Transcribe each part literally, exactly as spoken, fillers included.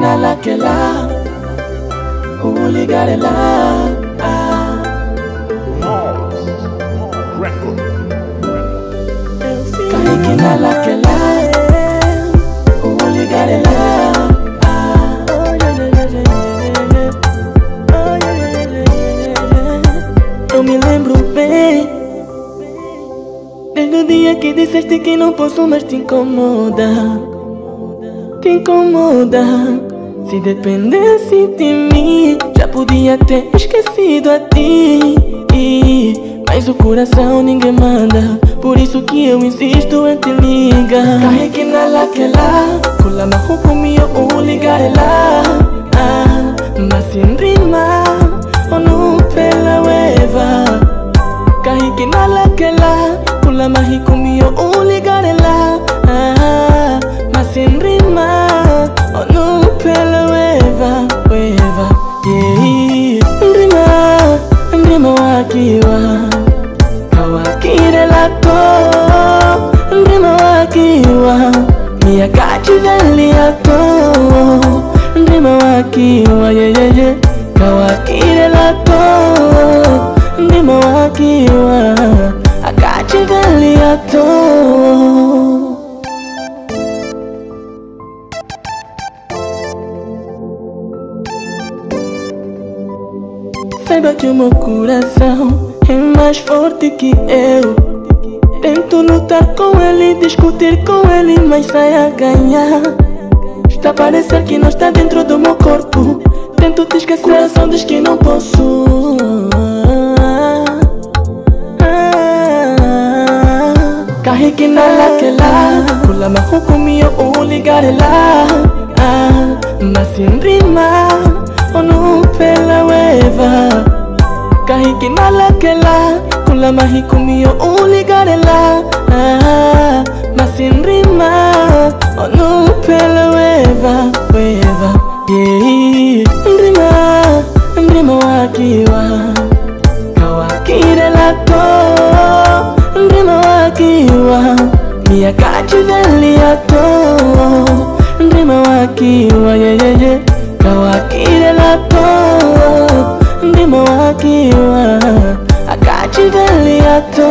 na laquela, o ligar é lá. Carregue na laquela, o ligar é lá. Eu me lembro bem, desde o dia que disseste que não posso mais te incomodar. Te incomodar. Se dependesse de mim, já podia ter esquecido a ti. Mas o coração ninguém manda, por isso que eu insisto em te ligar. Carregue na laquela, cola marro comigo, o ligar é lá. Mas sem rima, ou não pela ueva. Carregue na laquela, cola marro comigo, o ligar é lá. Mas sem rima, ou não pela ueva, ueva. Yeah. Nrima, Nrima wakiwa Kawakire lako, Nrima wakiwa Miyakati veli yako, Nrima wakiwa yeah, yeah, yeah. Kawakire lako, Nrima wakiwa Akati veli yako. Saiba que o meu coração é mais forte que eu. Tento lutar com ele, discutir com ele, mas sai a ganhar. Está a parecer que não está dentro do meu corpo. Tento te esquecer, só diz que não posso. Carregue na laquela, pula marro comigo, o ligar é lá. Mas sem rima, ou não pela ueva. Carregue na laquela, cola marri comigo, o ligar é lá. Mas sem rima, ou não pela ueva, ueva. Yeah. Nrima, Nrima wakiwa Kawakire lako, Nrima wakiwa Miyakati veli yako, Nrima wakiwa yeah, yeah, yeah. Kawakire lako, Nrima wakiwa Akati veli yako.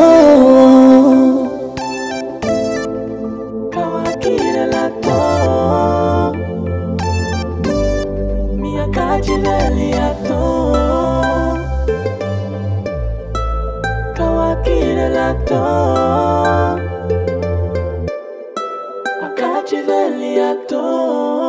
Kawakire lako, Miyakati veli yako. Kawakire lako, Akati veli yako.